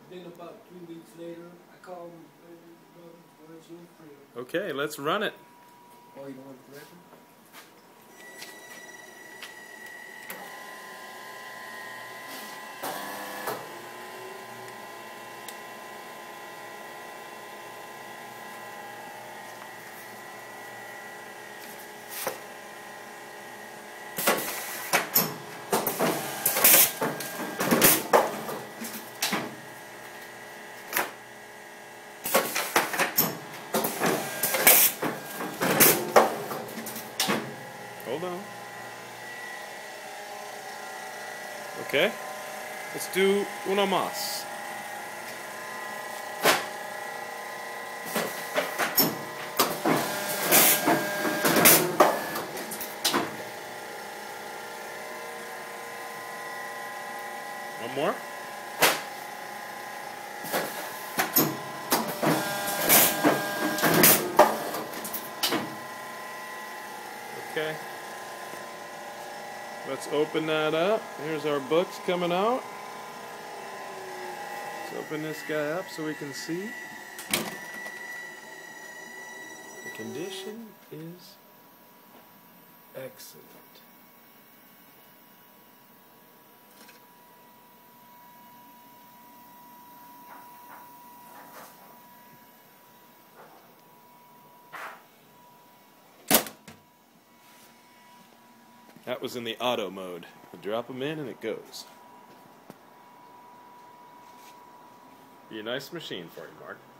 Then about 3 weeks later, I called him, where's your friend? Okay, let's run it. Oh, you don't want to record? Hold on. Okay, let's do uno más. One more. Okay. Let's open that up. Here's our books coming out. Let's open this guy up so we can see. The condition is excellent. That was in the auto mode. You drop them in and it goes. Be a nice machine for you, Mark.